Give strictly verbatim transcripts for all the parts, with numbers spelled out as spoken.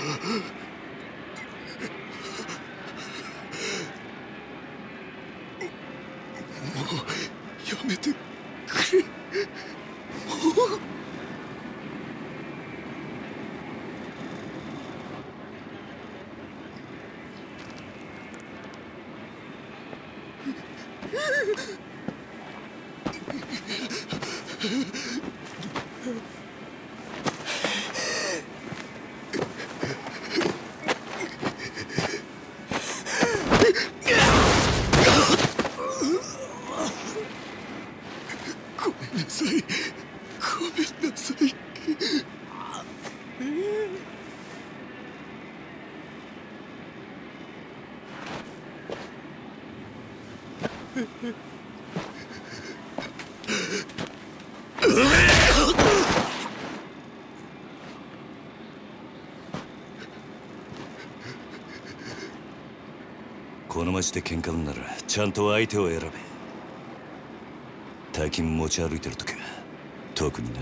やめてくれ。もうごめんなさい。ごめんなさい。 この町で喧嘩売んならちゃんと相手を選べ。大金持ち歩いてるときは特にな。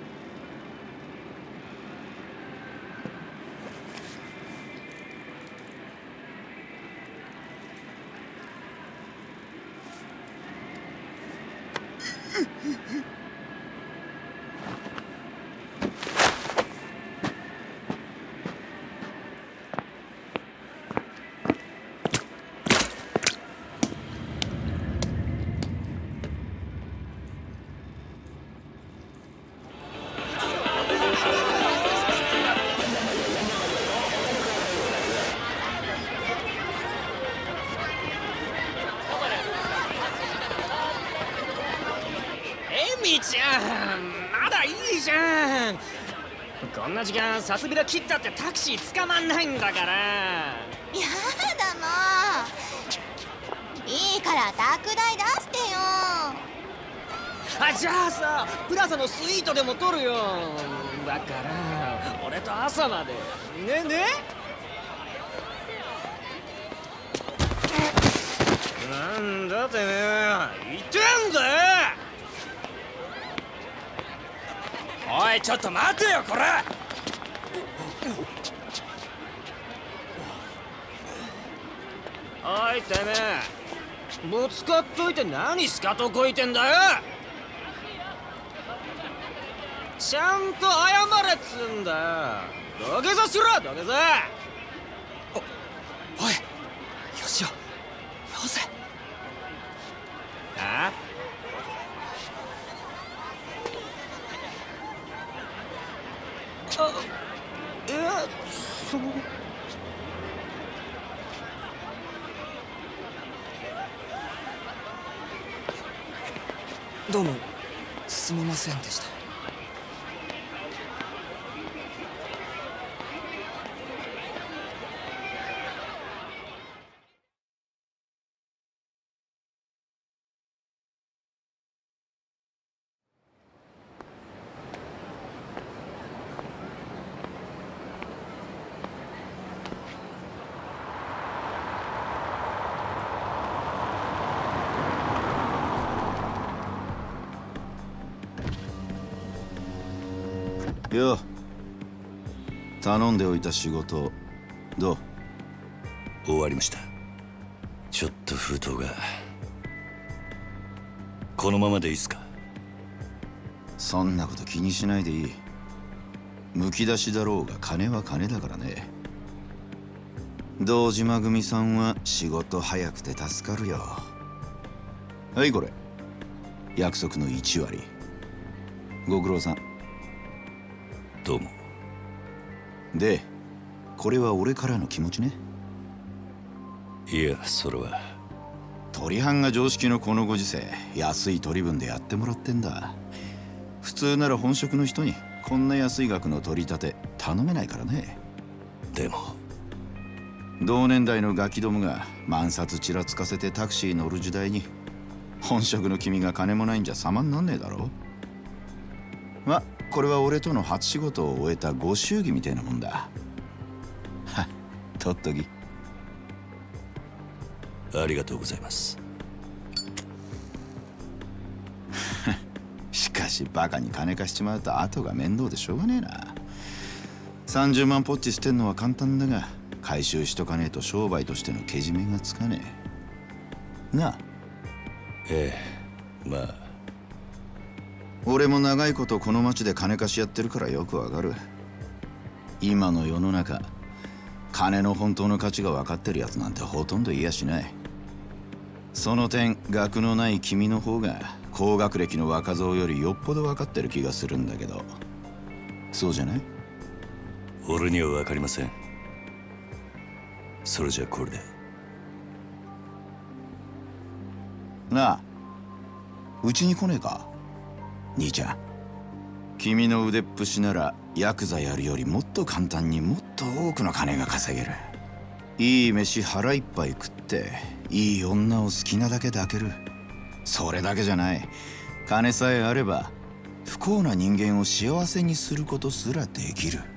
エミちゃん、まだいいじゃん。こんな時間サスビラ切ったってタクシー捕まんないんだから。 やだもう。いいから宅代出してよ。 あ、じゃあさ、プラザのスイートでも取るよ。だから俺と朝までねね。なんだてめえ、言ってんだよ。おい、ちょっと待てよ、これ。おい、てめえ、ぶつかっといて何スカとこいてんだよ。ちゃんと謝れっつんだよ。土下座しろ、土下座。 おおい、よしよ、よせ。 ああ、いや、そのどうもすみませんでした。 よう、頼んでおいた仕事どう？ 終わりました。ちょっと封筒が。このままでいいっすか？ そんなこと気にしないでいい。むき出しだろうが金は金だからね。堂島組さんは仕事早くて助かるよ。はいこれ約束のいち割。ご苦労さん。 どうも。 でこれは俺からの気持ちね。 いや、それは取り半が常識のこのご時世、安い取り分でやってもらってんだ。普通なら本職の人にこんな安い額の取り立て頼めないからね。 でも同年代のガキどもが万札ちらつかせてタクシー乗る時代に本職の君が金もないんじゃ様になんねえだろ。ま、これは俺との初仕事を終えたご祝儀みたいなもんだ。はっ、取っとき。 ありがとうございます。 しかしバカに金貸しちまうと後が面倒でしょうがねえな。 さんじゅうまんポッチ捨てんのは簡単だが、回収しとかねえと商売としてのけじめがつかねえ。なあ。 ええ、まあ。 俺も長いことこの町で金貸しやってるからよくわかる。今の世の中、金の本当の価値が分かってるやつなんてほとんどいやしない。その点、学のない君の方が高学歴の若造よりよっぽど分かってる気がするんだけど、そうじゃない？ 俺には分かりません。それじゃこれで。 なあ、うちに来ねえか、兄ちゃん。君の腕っぷしならヤクザやるよりもっと簡単にもっと多くの金が稼げる。いい飯腹いっぱい食っていい女を好きなだけ抱ける。それだけじゃない、金さえあれば不幸な人間を幸せにすることすらできる。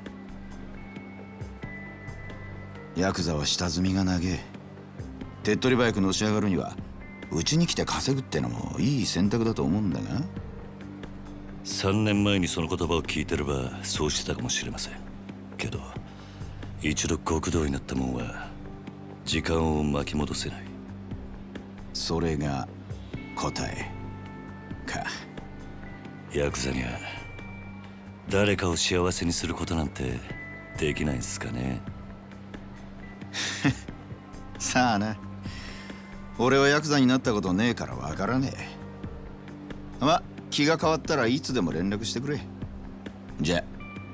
ヤクザは下積みが長え。手っ取り早くのし上がるにはうちに来て稼ぐってのもいい選択だと思うんだが。 さんねんまえにその言葉を聞いてればそうしてたかもしれませんけど、一度極道になったもんは時間を巻き戻せない。 それが答えか。 ヤクザには誰かを幸せにすることなんてできないんすかね。 さあな、俺はヤクザになったことねえからわからねえ。ま、気が変わったらいつでも連絡してくれ。じゃ。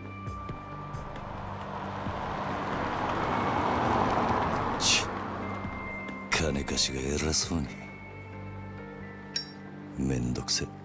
ち金貸しが偉そうに。めんどくせ。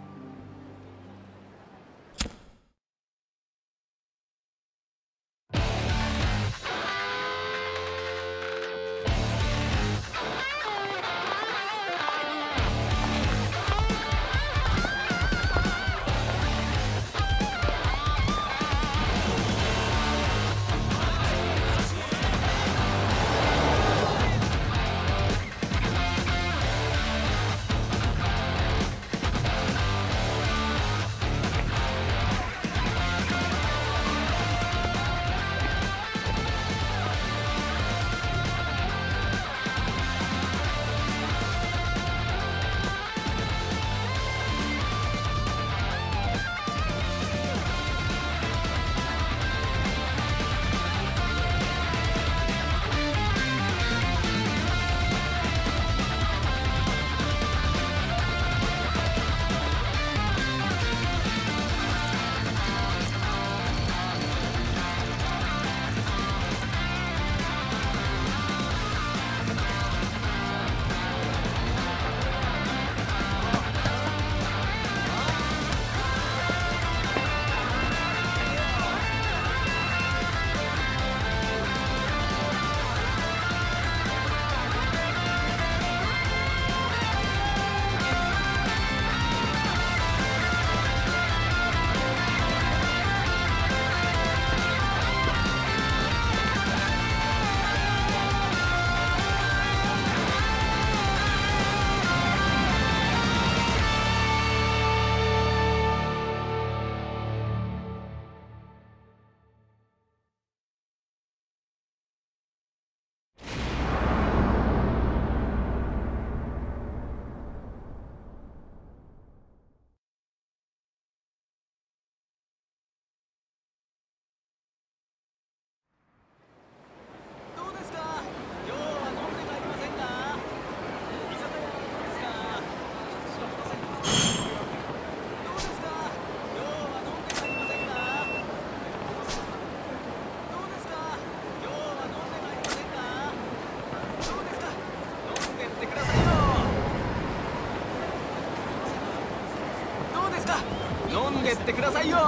飲んでってくださいよ。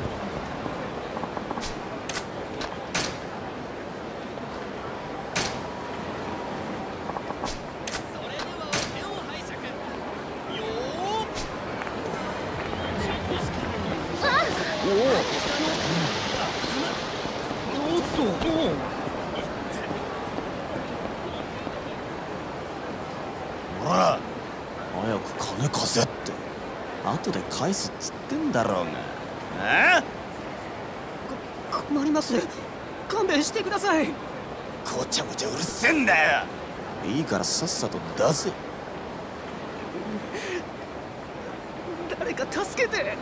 ほら、早く金貸せって。後で返すっつってんだろうが。ああ？ 困ります。 勘弁してください。 ごちゃごちゃうるせえんだよ。いいからさっさと出せ。 誰か助けて。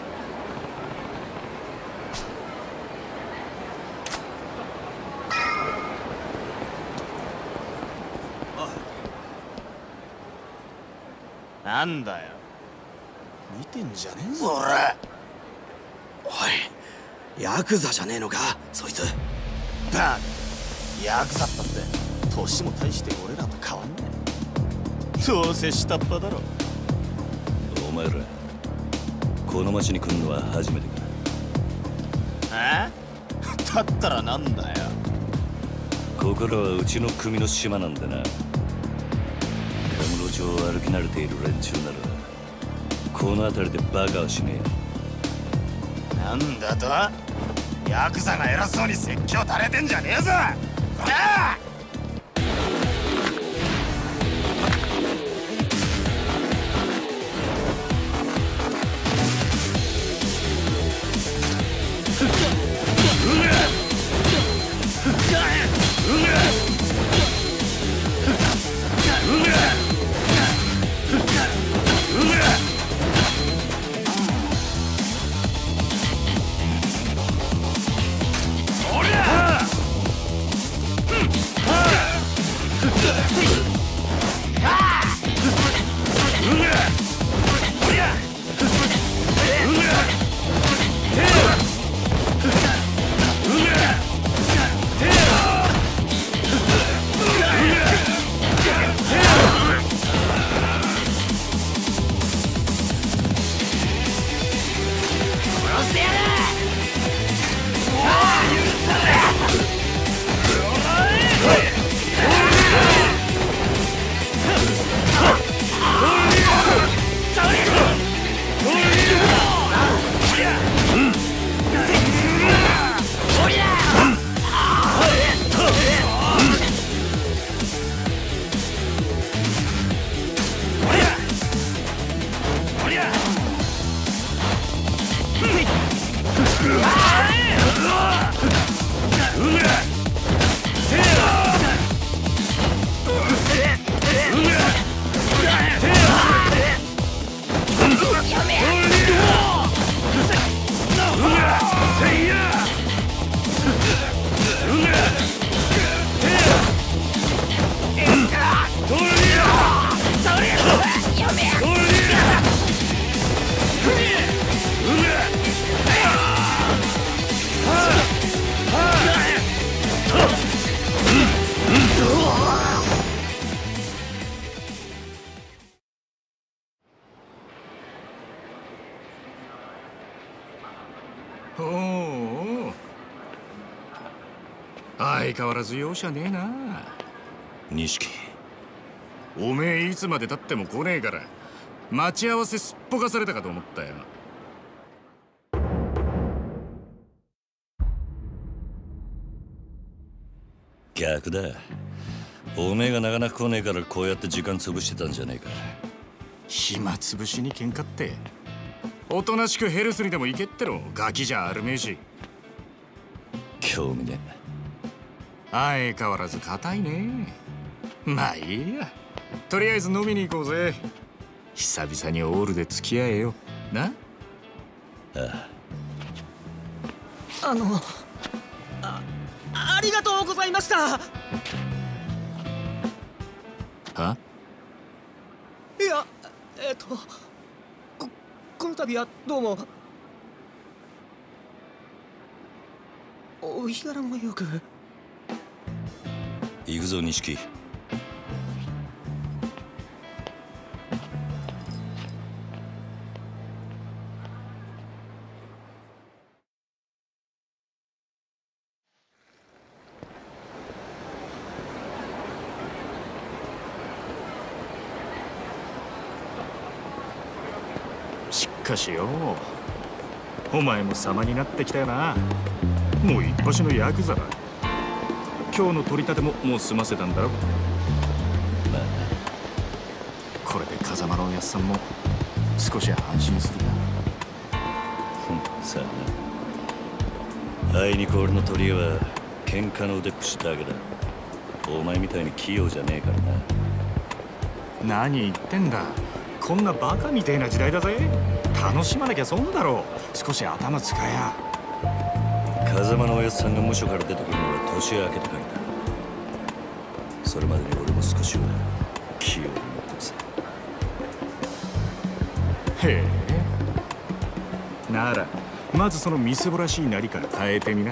なんだよ、見てんじゃねえぞ俺。 おい、ヤクザじゃねえのかそいつ。 バカ、ヤクザったって年も大して俺らと変わんねえ。どうせ下っ端だろ。 お前らこの町に来るのは初めてか。 え？だったらなんだよ。 ここらはうちの組の島なんでな。カムロ町を歩き慣れている連中ならこの辺りでバカはしねえ。 なんだと？ヤクザが偉そうに説教垂れてんじゃねえぞ。こら！ おお、相変わらず容赦ねえな。 錦、 おめえいつまでたっても来ねえから待ち合わせすっぽかされたかと思ったよ。 逆だ。おめえがなかなか来ねえからこうやって時間潰してたんじゃねえか。 暇つぶしに喧嘩っておとなしくヘルスにでも行けっての。ガキじゃあるめえし。 興味ね。 相変わらず硬いね。まあいいや、とりあえず飲みに行こうぜ。久々にオールで付き合えよな。 ああ。 あのあありがとうございました。 はいや、えっとここの度はどうも。お日柄もよく。 行くぞ錦。 しかしよ、お前も様になってきたよな。もう一発のヤクザだ。今日の取り立てももう済ませたんだろ。 まあこれで風間のおやっさんも少し安心するな。 さあな。あいにく俺の取り柄は喧嘩の腕っぷしだけだ。お前みたいに器用じゃねえからな。 何言ってんだ。こんなバカみてえな時代だぜ。楽しまなきゃ損だろ。少し頭使えや。 風間のおやつさんが無所から出てくるのは年明けてからだ。それまでに俺も少しは器用になってるさ。 へえ。ならまずそのみすぼらしいなりから変えてみな。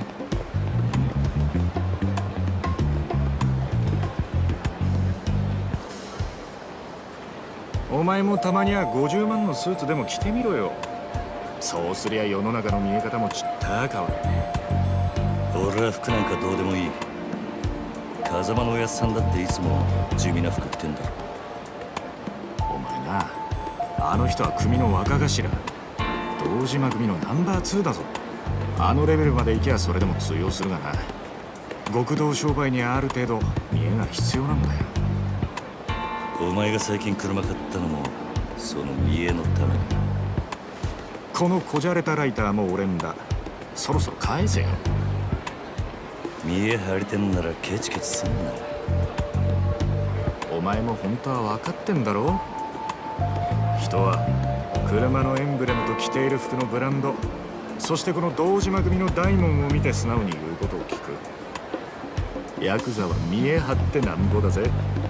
お前もたまにはごじゅうまんのスーツでも着てみろよ。そうすりゃ世の中の見え方もちった変わる。 俺は服なんかどうでもいい。風間のおやつさんだっていつも地味な服着てんだろ。 お前な、あの人は組の若頭、堂島組のナンバーツーだぞ。あのレベルまで行けばそれでも通用するがな。極道商売にある程度見栄が必要なんだよ。 お前が最近車買ったのもその見栄のために。 このこじゃれたライターも俺んだ。そろそろ返せよ。 見栄張りてんならケチケチすんな。 お前も本当は分かってんだろ。人は車のエンブレムと着ている服のブランド、そしてこの堂島組の大門を見て素直に言うことを聞く。ヤクザは見栄張ってなんぼだぜ。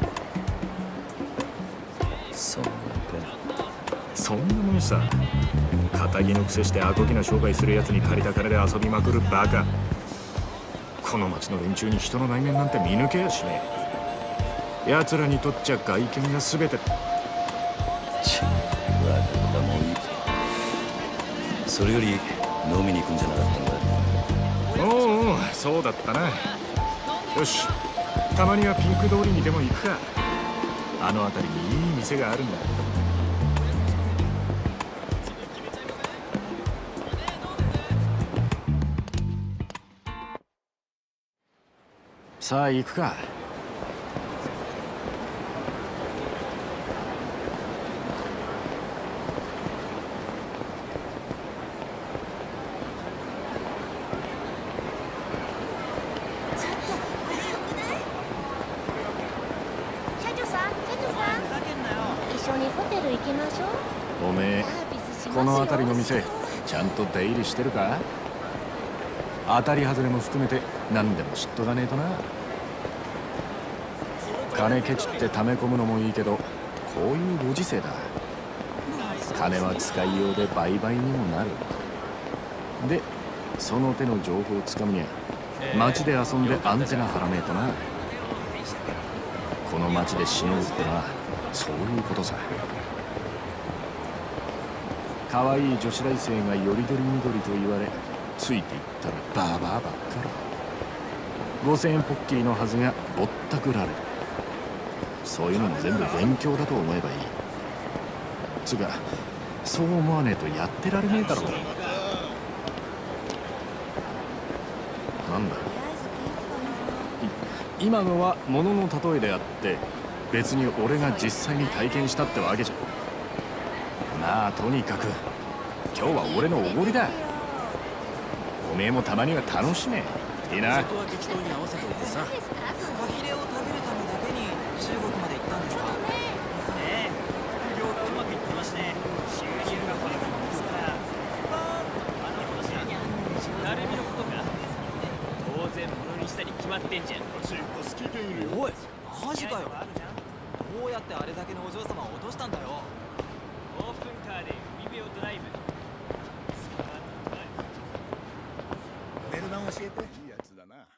そんなそんなもんさ。堅気のくせしてアコギな商売するやつに借りた金で遊びまくるバカ。この町の連中に人の内面なんて見抜けやしねえ。奴らにとっちゃ外見が全て。 ちわかったもういい。それより飲みに行くんじゃなかったんだ。 おうおう、そうだったな。よし、たまにはピンク通りにでも行くか。あの辺りにいい店があるんだ。さあ行くか。 社長さん、社長さん、一緒にホテル行きましょう。 おめえサービスしますよ。 この辺りの店ちゃんと出入りしてるか。当たり外れも含めて何でも知っとかねえとな。金ケチって溜め込むのもいいけど、こういうご時世だ。金は使いようで売買にもなる。でその手の情報をつかむには街で遊んでアンテナ張らねえとな。この街でしのぐってのはそういうことさ。可愛い女子大生がよりどりみどりと言われついていったらバーバーばっかり。ごせんえんポッキリのはずがぼったくられる。そういうのも全部勉強だと思えばいい。つうかそう思わねえとやってられねえだろう。なんだい今のは物の例えであって、別に俺が実際に体験したってわけじゃ。まあとにかく今日は俺のおごりだ。おめえもたまには楽しめ。いいな。 そこは適当に合わせておいてさ。フカヒレを食べるためだけに中国まで行ったんですか。ねえ、副業がうまくいってまして、収入がこれからですから。あの話は誰見のことか。当然物にしたに決まってんじゃん。おい、マジかよ。どうやってあれだけのお嬢様を落としたんだよ。オープンカーで海辺をドライブ。 値段教えて。いいやつだな。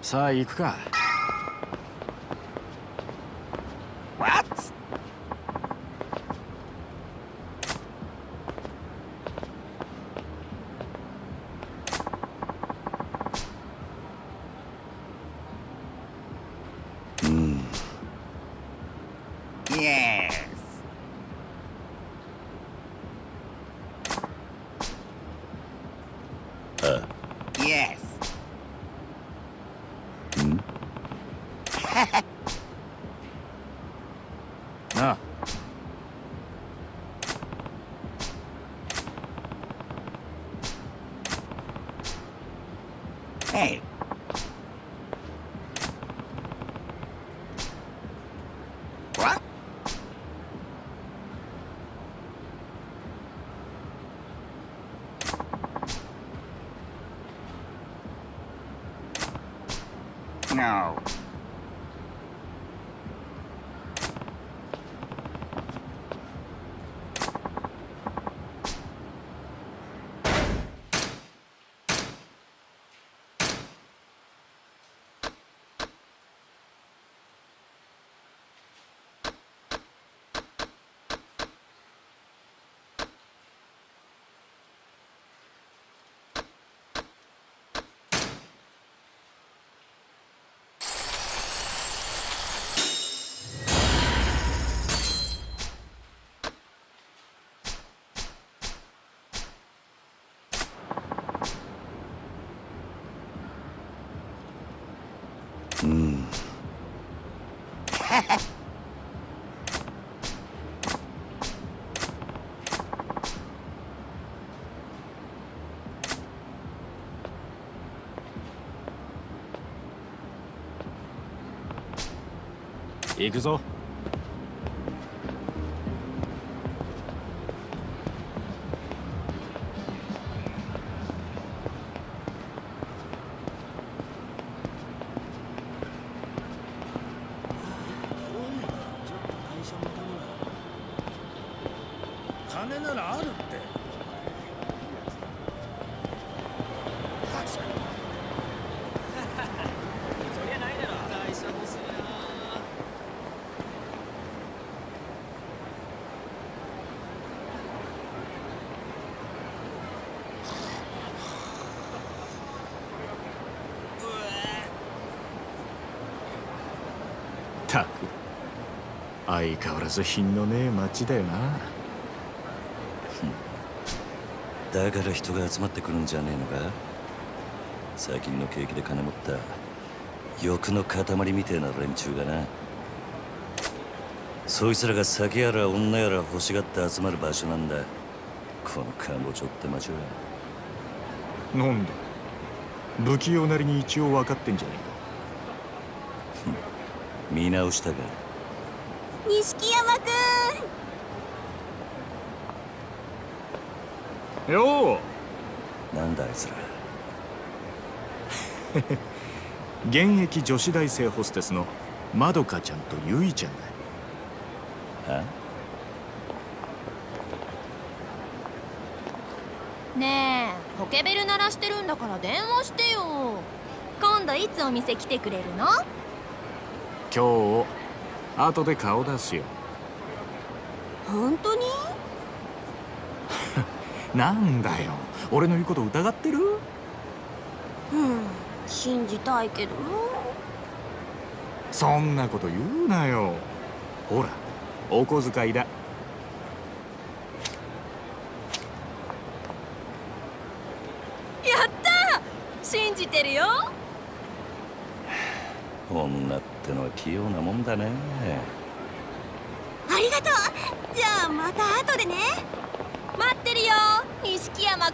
さあ行くか。なあ。 Hey. What? No. Hmm. 行くぞ。 金ならあるって。 そりゃないだろ。会社欲しいな。 たく相変わらず品のねえ町だよな。 だから人が集まってくるんじゃねえのか。最近の景気で金持った欲の塊みてえな連中がな。そいつらが酒やら女やら欲しがって集まる場所なんだ、このカンボジョって町は。 なんだ、不器用なりに一応分かってんじゃねえか。見直したか。 錦山くん。よう。なんだあいつら。 現役女子大生ホステスのまどかちゃんとゆいちゃんだ。 は？ ねえ、ポケベル鳴らしてるんだから電話してよ。今度いつお店来てくれるの？ 今日後で顔出すよ。 本当に？ なんだよ、俺の言うこと疑ってる？ うん、信じたいけど。 そんなこと言うなよ。ほら、お小遣いだ。 やったー、信じてるよ。 女ってのは器用なもんだね。 ありがとう。じゃあまた後でね。待ってるよ、錦山く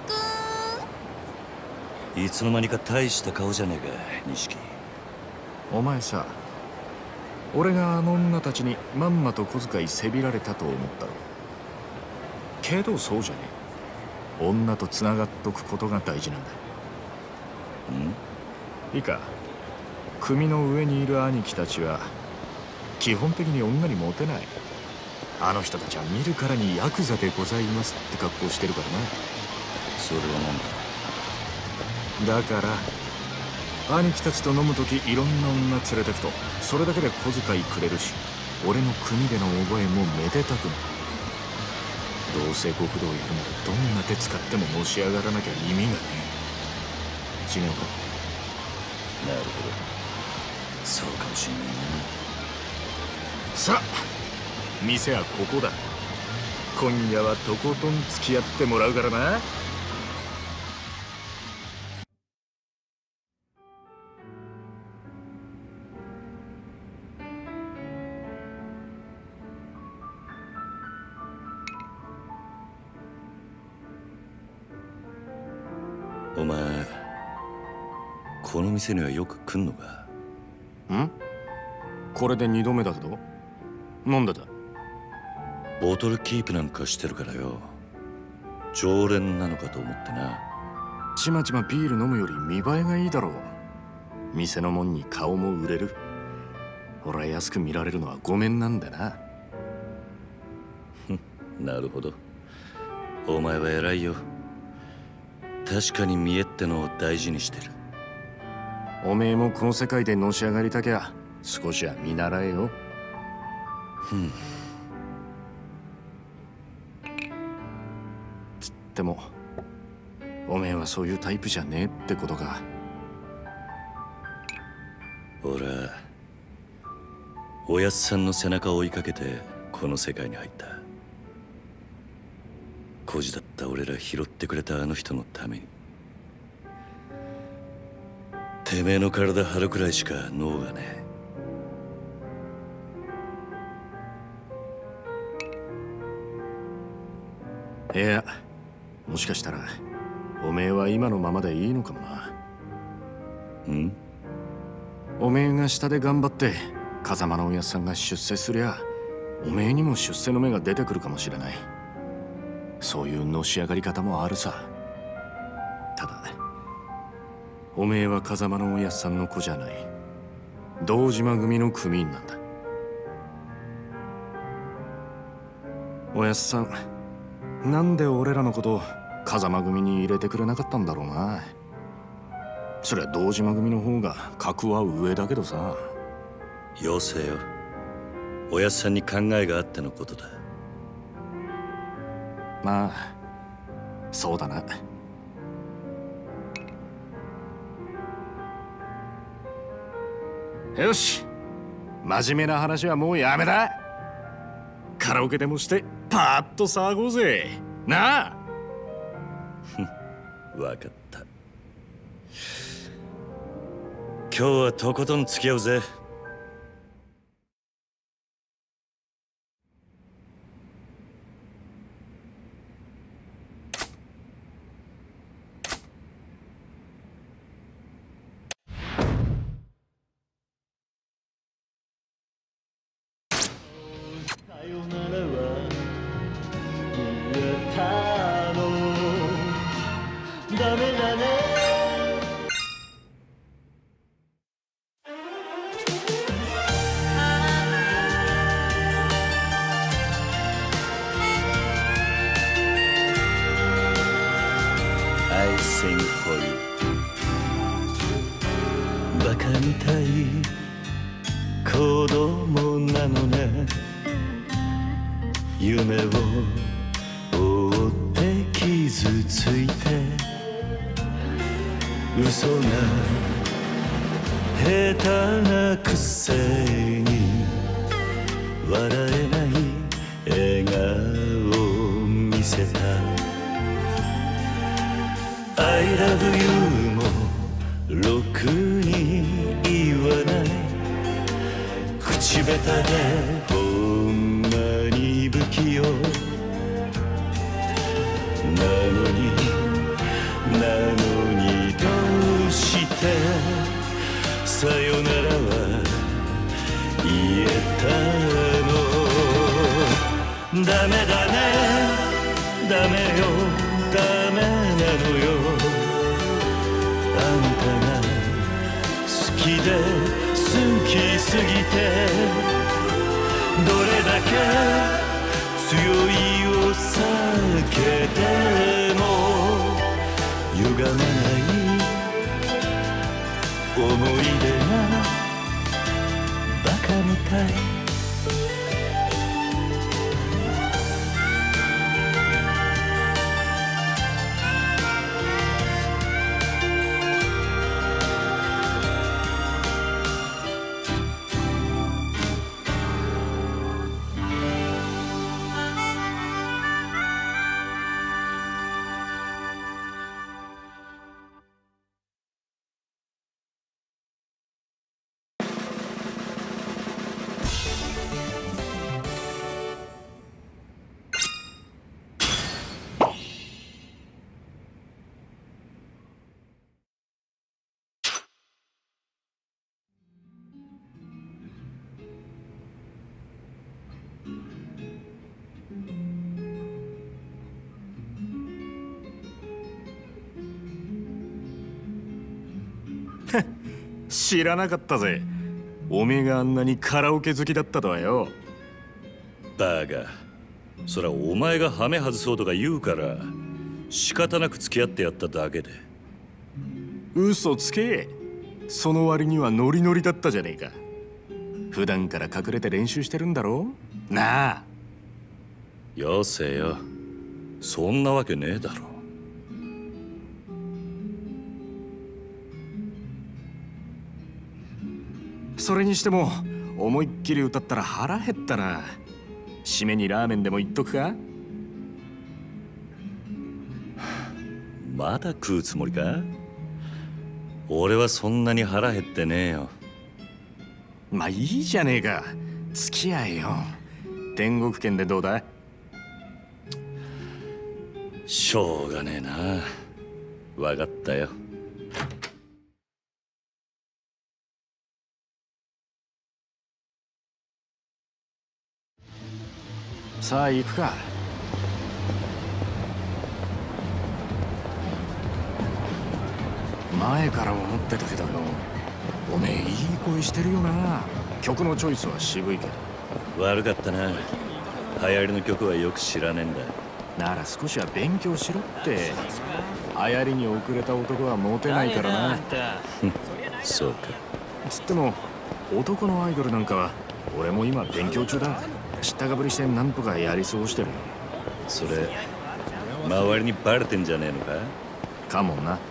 ん。いつの間にか大した顔じゃねえか、錦。 お前さ、俺があの女たちにまんまと小遣いせびられたと思ったろ。けどそうじゃねえ。女とつながっとくことが大事なんだ。 ん？ いいか、組の上にいる兄貴たちは基本的に女にモテない。あの人たちは見るからにヤクザでございますって格好してるからな。 それはなんだ？ だから兄貴たちと飲むときいろんな女連れてくとそれだけで小遣いくれるし、俺の組での覚えもめでたくなる。どうせ極道やるならどんな手使ってものし上がらなきゃ意味がねえ。違うか？ なるほど、そうかもしんないな。 さあ店はここだ。今夜はとことん付き合ってもらうからな。 お前この店にはよく来んのか？ ん？これで二度目だけど。なんでだ？ ボトルキープなんかしてるからよ。常連なのかと思ってな。 ちまちまビール飲むより見栄えがいいだろう。店のもんに顔も売れる。俺は安く見られるのはごめんなんだな。 なるほど、お前は偉いよ。確かに見栄ってのを大事にしてる。 おめえもこの世界でのし上がりたきゃ少しは見習えよ。 ふん。 つってもおめえはそういうタイプじゃねえってことか。 俺はおやっさんの背中を追いかけてこの世界に入った。孤児だった俺ら拾ってくれたあの人のために。てめえの体張るくらいしか脳がねえ。いや、もしかしたらおめえは今のままでいいのかもな。 ん？ おめえが下で頑張って風間のおやっさんが出世すりゃおめえにも出世の芽が出てくるかもしれない。そういうのし上がり方もあるさ。ただおめえは風間のおやっさんの子じゃない。堂島組の組員なんだ。おやっさん、なんで俺らのこと風間組に入れてくれなかったんだろうな。そりゃ堂島組の方が格は上だけどさ。 よせよ、おやっさんに考えがあってのことだ。 まあそうだな。よし、真面目な話はもうやめだ。カラオケでもしてパーッと騒ごうぜなあ。 わかった。今日はとことん付き合うぜ。バカみたい子供なのね。夢を追って傷ついて嘘が下手なくせに笑えない笑顔を見せた。 I love you もろくに言わない。口下手でほんまに不器用なのになのにどうしてさよならは言えたの。ダメだねダメよダメなのよ。あんたが好きで好きすぎてどれだけ強いを避けても歪まない思い出がバカみたい。 知らなかったぜ。おめえがあんなにカラオケ好きだったとはよ。 バカ、そりゃお前がハメ外そうとか言うから仕方なく付き合ってやっただけで。 嘘つけ。その割にはノリノリだったじゃねえか。普段から隠れて練習してるんだろなあ。 よせよ、そんなわけねえだろ。 それにしても思いっきり歌ったら腹減ったな。締めにラーメンでも言っとくか。 まだ食うつもりか。俺はそんなに腹減ってねえよ。 まあいいじゃねえか、付き合えよ。天国圏でどうだ。 しょうがねえな。分かったよ。 さあ行くか。前から思ってたけどよ、おめえいい声してるよな。曲のチョイスは渋いけど。 悪かったな。流行りの曲はよく知らねえんだ。 なら少しは勉強しろって。流行りに遅れた男はモテないからな。 そうか。 つっても男のアイドルなんかは俺も今勉強中だ。知ったかぶりしてなんとかやり過ごしてる。 それ周りにバレてんじゃねえのか。 かもな。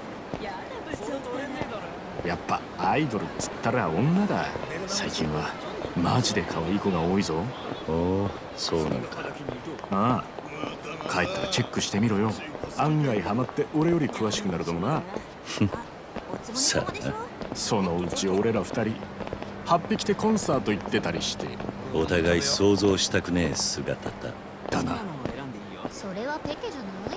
やっぱアイドルっつったら女だ。最近はマジで可愛い子が多いぞ。 おお、そうなのか。 ああ、帰ったらチェックしてみろよ。案外ハマって俺より詳しくなるかもな。 さあな。 そのうち俺ら二人はっぴきてコンサート行ってたりして。 お互い想像したくねえ姿だ。 だな。 それはペケじゃない？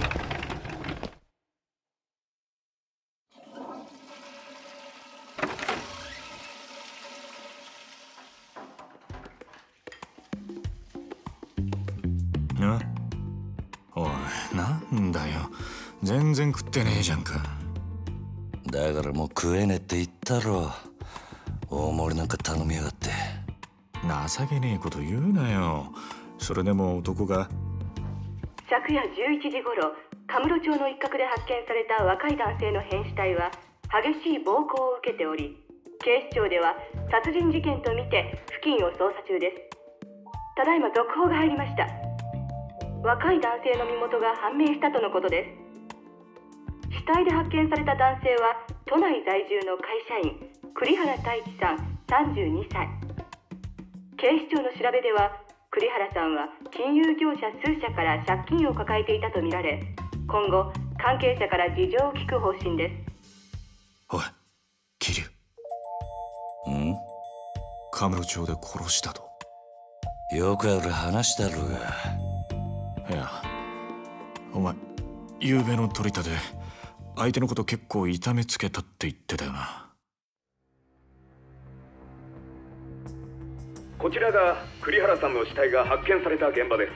な、おい、なんだよ、全然食ってねえじゃんか。 だからもう食えねえって言ったろ。大盛りなんか頼みやがって。 情けねえこと言うなよ。それでも男が。 昨夜じゅういちじごろ、神室町の一角で発見された若い男性の変死体は激しい暴行を受けており、警視庁では殺人事件とみて付近を捜査中です。ただいま続報が入りました。若い男性の身元が判明したとのことです。死体で発見された男性は都内在住の会社員栗原太一さんさんじゅうにさい。警視庁の調べでは栗原さんは金融業者数社から借金を抱えていたとみられ、今後関係者から事情を聞く方針です。 おい、桐生。 ん？ 神室町で殺したと。 よくある話だろうが。 いや、お前昨べの取り立て相手のこと結構痛めつけたって言ってたよな。 こちらが栗原さんの死体が発見された現場です。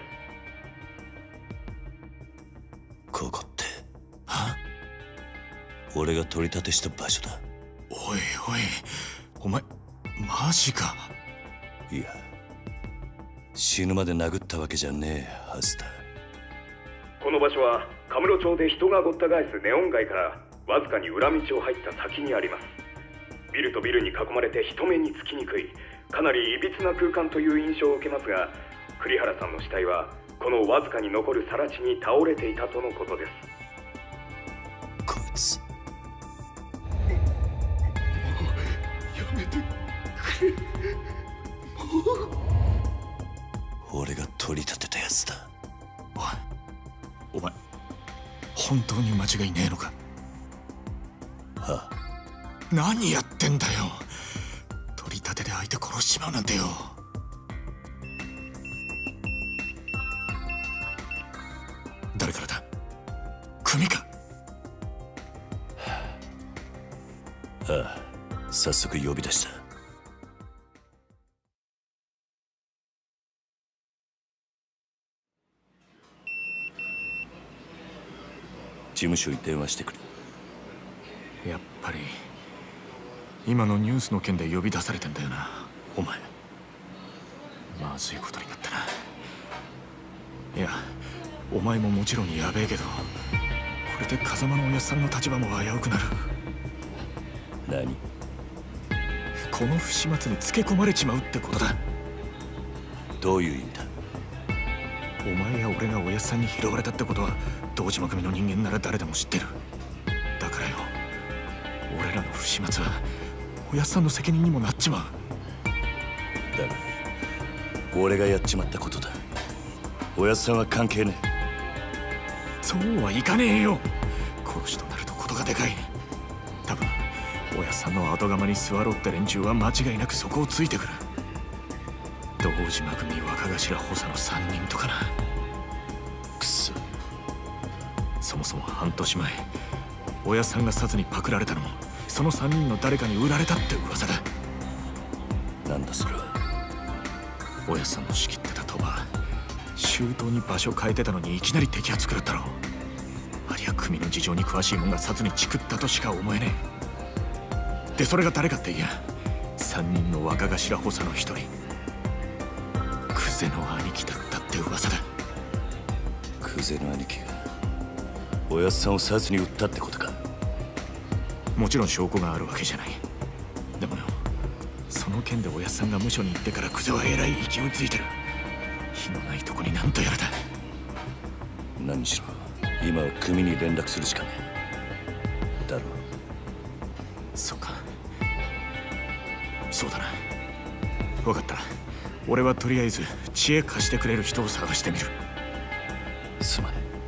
ここって、は？俺が取り立てした場所だ。 おいおい、お前マジか。 いや、死ぬまで殴ったわけじゃねえはずだ。 この場所は神室町で人がごった返すネオン街からわずかに裏道を入った先にあります。 ビルとビルに囲まれて人目につきにくい、かなりいびつな空間という印象を受けますが、栗原さんの死体はこのわずかに残る更地に倒れていたとのことです。 こいつやめてくれ。もう俺が取り立てたやつだ。 おい、お前本当に間違いねえのか？ はあ、 何やってんだよ。取り立てで相手殺しちまうなんてよ。誰からだ？組か？ ああ、早速呼び出した。事務所に電話してくれ。 やっぱり今のニュースの件で呼び出されてんだよな、お前。まずいことになったな。いや、お前ももちろんやべえけど、これで風間のおやっさんの立場も危うくなる。 何？ この不始末につけ込まれちまうってことだ。 どういう意味だ？ お前や俺がおやっさんに拾われたってことは堂島組の人間なら誰でも知ってる。だからよ、俺らの不始末はおやっさんの責任にもなっちまう。 だが俺がやっちまったことだ。おやっさんは関係ねえ。 そうはいかねえよ。殺しとなるとことがでかい。多分おやっさんの後釜に座ろうって連中は間違いなくそこをついてくる。堂島組若頭補佐のさんにんとかな。くそ。そもそも半年前、おやっさんが札にパクられたのもそのさんにんの誰かに売られたって噂だ。 なんだそれは。 おやっさんの仕切ってた賭場、周到に場所変えてたのにいきなり摘発食らったろ。ありゃ組の事情に詳しいもんが札にチクったとしか思えねえ。でそれが誰かっていや、さんにんの若頭補佐の一人、久世の兄貴だったって噂だ。 久世の兄貴がおやっさんを札に売ったってことか？ もちろん証拠があるわけじゃない。でもよ、その件でおやっさんが無所に行ってから久世はえらい勢いついてる。火のないとこになんとやらだ。 何しろ今は組に連絡するしかねえ。だろう。 そうか、そうだな。分かった。俺はとりあえず知恵貸してくれる人を探してみる。 すまねえ。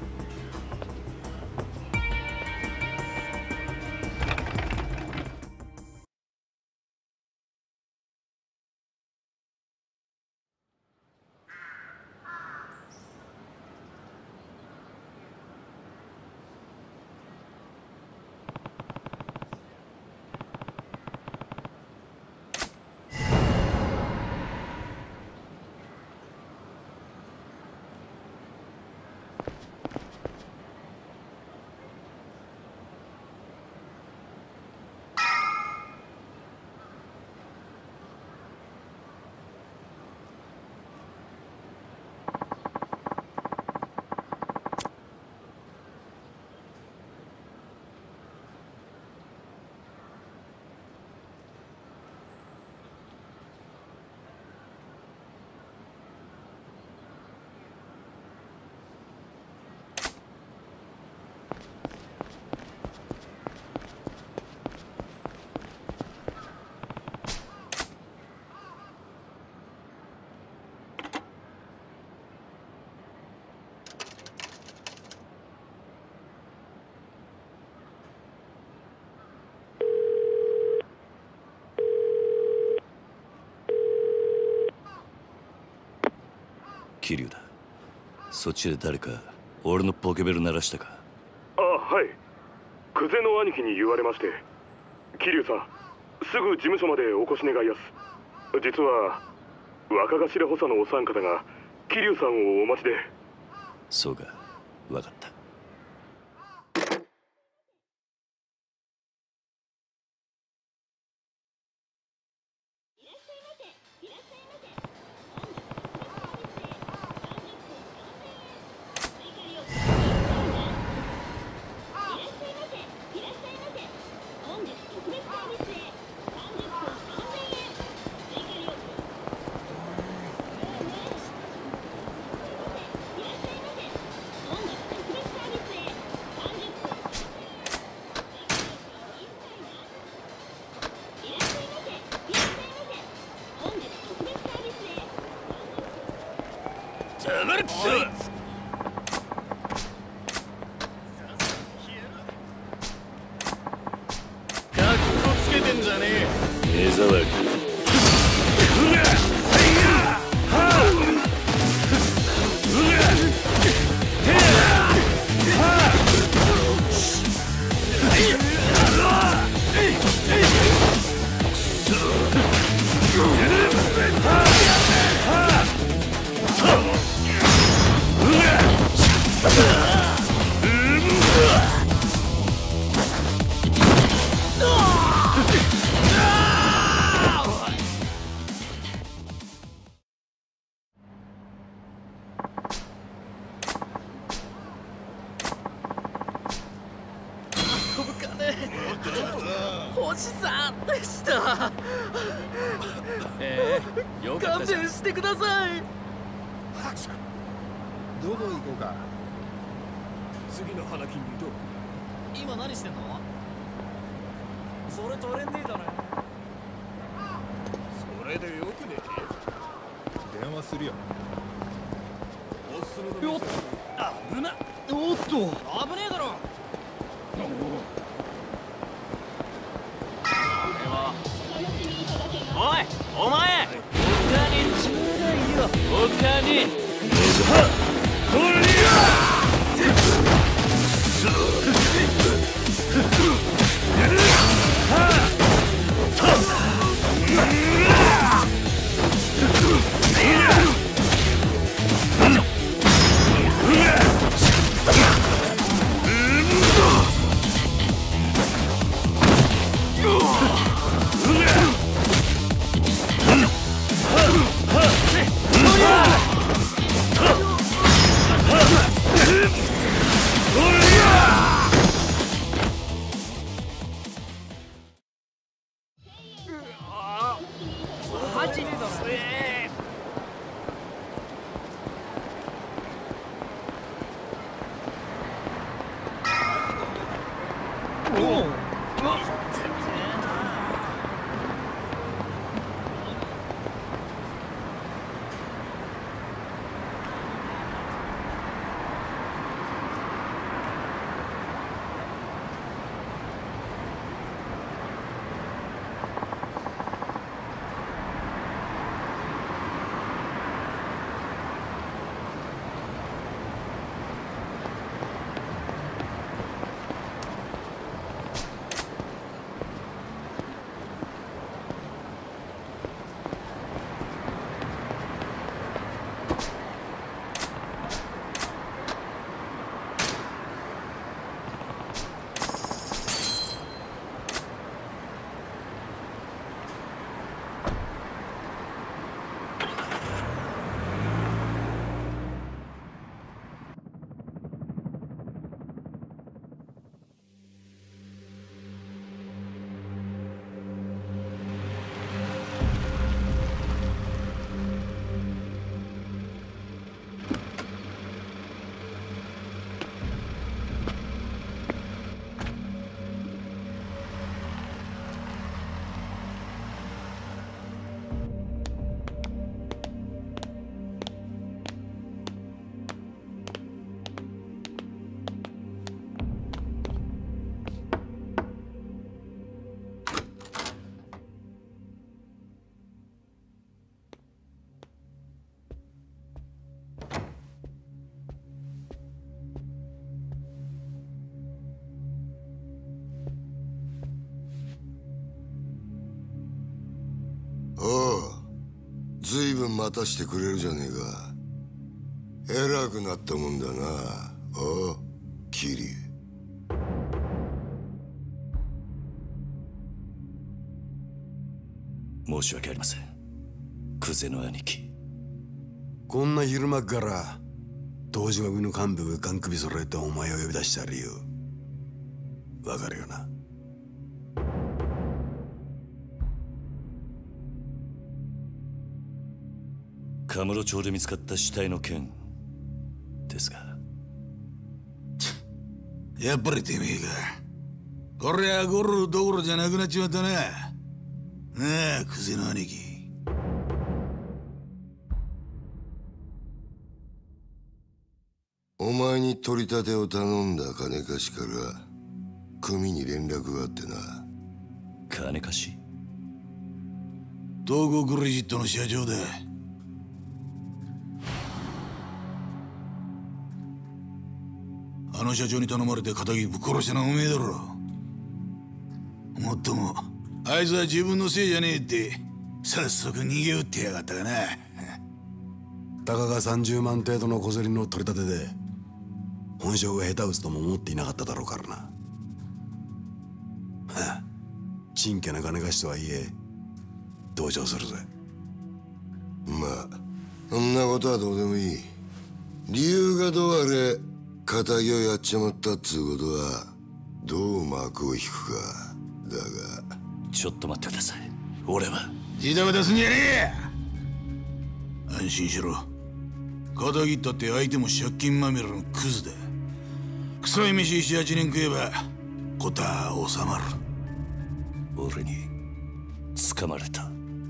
桐生だ。そっちで誰か俺のポケベル鳴らしたか？ あ、はい。久世の兄貴に言われまして。桐生さん、すぐ事務所までお越し願いやす。実は若頭補佐のお三方が桐生さんをお待ちで。 そうか、分かった。 いらっしゃいませ。いらっしゃいませ。本日特別サービスへ。 んじゃねえ。 目障り。 遊ぶかね。星さんでした。 ええ、よかったじゃん。 勘弁してください。 どこ行こうか。 次の花金にどう？ 今何してんの？それ取れねえだろ。 それでよくね電話するよ。 おすすめのよっ、 危な。 おっと、 危ねえだろ。おい、お前。他にちょうだいよ。他に。 ずいぶん待たしてくれるじゃねえか。偉くなったもんだな。おう、桐生。申し訳ありません、クゼの兄貴。 こんな昼間から東島組の幹部がガン首揃えてお前を呼び出した理由わかるよな。 カムロ町で見つかった死体の件ですが。 やっぱりてめえか。こりゃゴロどころじゃなくなっちまったな。なあ、クゼの兄貴。 お前に取り立てを頼んだ金貸しから組に連絡があってな。 金貸し？ 東郷クレジットの社長だ。あの社長に頼まれて仇ぶっ殺したのはおめえだろ。もっともあいつは自分のせいじゃねえって早速逃げ打ってやがったがな。 たかがさんじゅうまん程度の小競りの取り立てで本性が下手打つとも思っていなかっただろうからな。はあ、ちんけな金貸しとはいえ同情するぜ。 まあそんなことはどうでもいい。理由がどうあれ仇をやっちまったっつうことはどう幕を引くかだが。 ちょっと待ってください。俺はジタバタすんじゃねえ。安心しろ。仇ったって相手も借金まみれのクズだ。臭い飯七八年食えば事は収まる。 俺に掴まれた。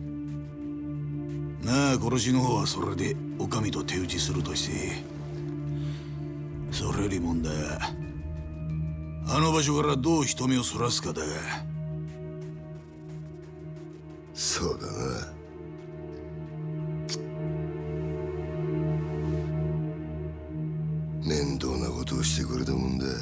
なあ殺しの方はそれでお上と手打ちするとして、それより問題はあの場所からどう人目をそらすかだが。 そうだな。面倒なことをしてくれたもんだ。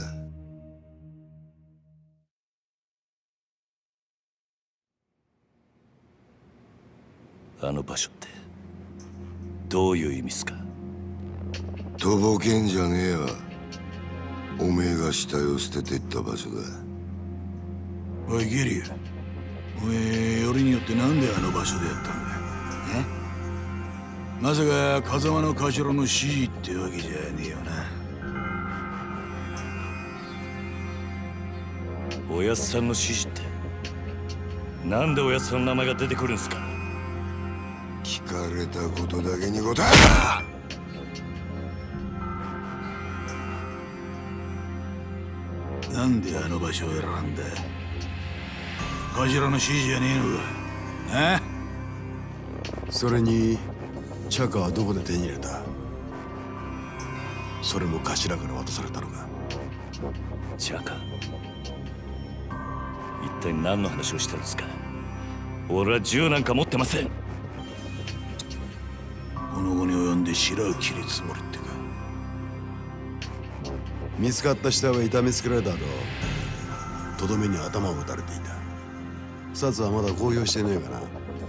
あの場所ってどういう意味っすか？ とぼけんじゃねえわ。おめえが死体を捨ててった場所だ。 おいゲリュ、おめえよりによってなんであの場所でやったんだ？え？まさか風間の頭の指示ってわけじゃねえよな。 おやっさんの指示ってなんでおやっさんの名前が出てくるんすか？ 聞かれたことだけに答えろ。なんであの場所を選んだ？頭の指示じゃねえのか？あ？ それにチャカはどこで手に入れた？それも頭から渡されたのか？ チャカ、一体何の話をしてるんですか？俺は銃なんか持ってません。 この後に及んで白を切りつもりってか？ 見つかった死体は痛めつけられた後、とどめに頭を打たれていた。札はまだ公表してねえかな？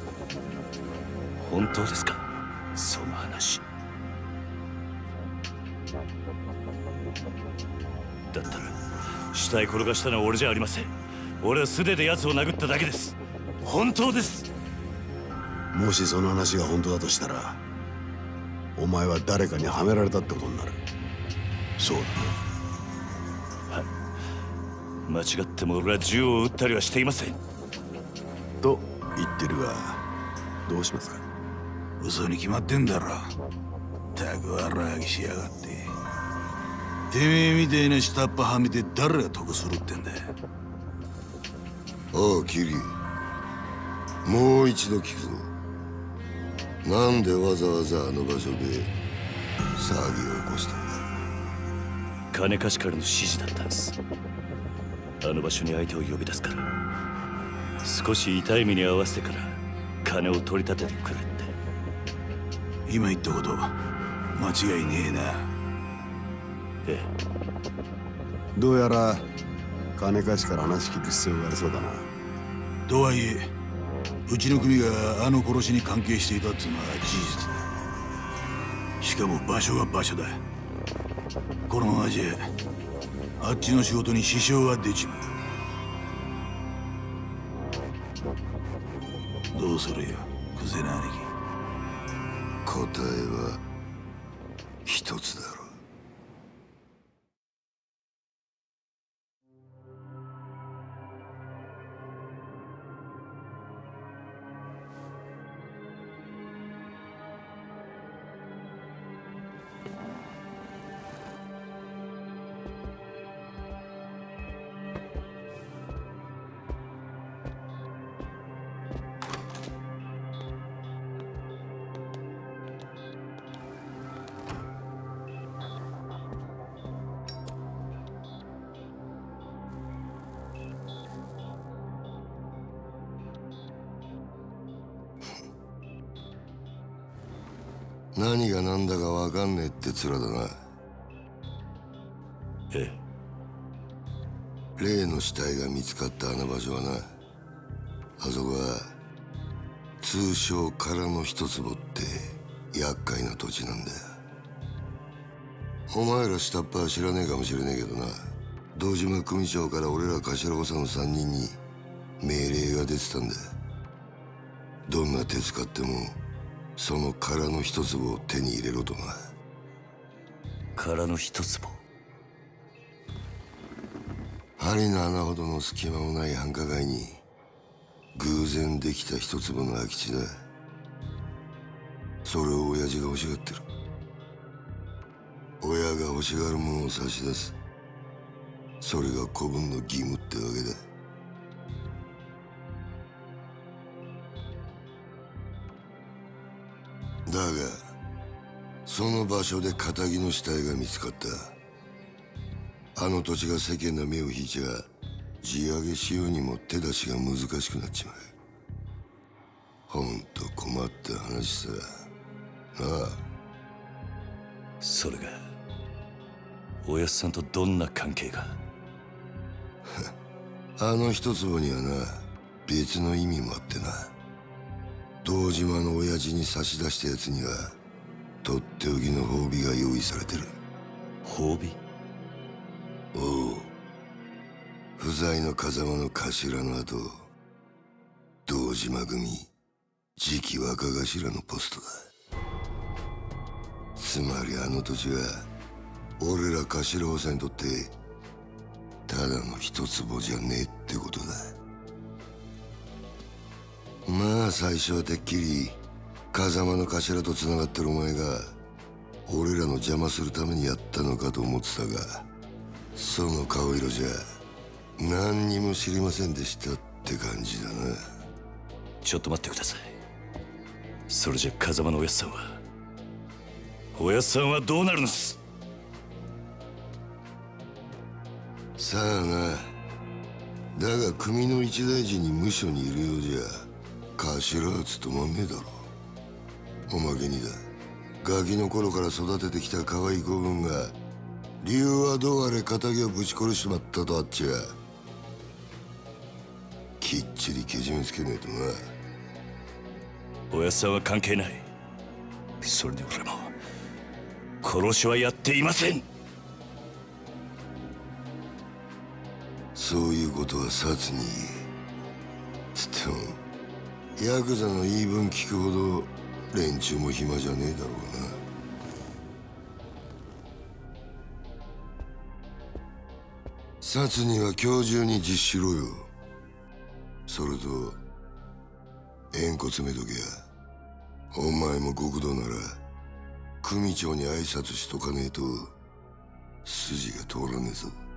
本当ですかその話？だったら死体転がしたのは俺じゃありません。俺は素手で奴を殴っただけです。本当です。 もしその話が本当だとしたらお前は誰かにはめられたってことになる。 そうだ。はい。間違っても俺は銃を撃ったりはしていません。 と言ってるがどうしますか？ 嘘に決まってんだろ。たくわらあぎしやがって。てめえみたいな下っ端はめて誰が得するってんだ。 おうキリ、もう一度聞くぞ。なんでわざわざあの場所で騒ぎを起こしたんだ？ 金貸しからの指示だったんです。あの場所に相手を呼び出すから少し痛い目に合わせてから金を取り立ててくれって。 今言ったこと間違いねえな。 ええ。 どうやら金貸しから話聞く必要がありそうだな。 とはいえうちの組があの殺しに関係していたっつうのは事実だ。しかも場所が場所だ。このままじゃあっちの仕事に支障が出ちまう。どうするよクゼな兄貴。 答えは一つだろう。 何が何だか分かんねえって面だな。 ええ。例の死体が見つかったあの場所はな、あそこは通称空の一坪って厄介な土地なんだよ。お前ら下っ端は知らねえかもしれねえけどな、堂島組長から俺ら頭補佐のさんにんに命令が出てたんだ。どんな手使ってもその空の一坪を手に入れろとな。 空の一坪？ 針の穴ほどの隙間もない繁華街に偶然できた一坪の空き地だ。それを親父が欲しがってる。親が欲しがるものを差し出す、それが子分の義務ってわけだ。だがその場所で堅気の死体が見つかった。あの土地が世間の目を引いちゃ地上げしようにも手出しが難しくなっちまう。ほんと困った話さなあ。 それがおやっさんとどんな関係が？ あの一坪にはな、別の意味もあってな。堂島の親父に差し出したやつにはとっておきの褒美が用意されてる。 褒美？ おう。不在の風間の頭の後、堂島組次期若頭のポストだ。つまりあの土地は俺ら頭補佐にとってただの一坪じゃねえってことだ。まあ最初はてっきり風間の頭とつながってるお前が俺らの邪魔するためにやったのかと思ってたが、その顔色じゃ何にも知りませんでしたって感じだな。 ちょっと待ってください。それじゃ風間のおやっさんはおやっさんはどうなるんです？ さあな。だが組の一大事に無所にいるようじゃ頭は務まんねえだろ。おまけにだ、ガキの頃から育ててきた可愛い子分が理由はどうあれ仇をぶち殺しちまったとあっちゃきっちりけじめつけねえとな。 おやっさんは関係ない。それで俺も殺しはやっていません。 そういうことはサツにつってもヤクザの言い分聞くほど連中も暇じゃねえだろうな。サツには今日中に実施しろよ。それと縁故詰めとけや。お前も極道なら組長に挨拶しとかねえと筋が通らねえぞ。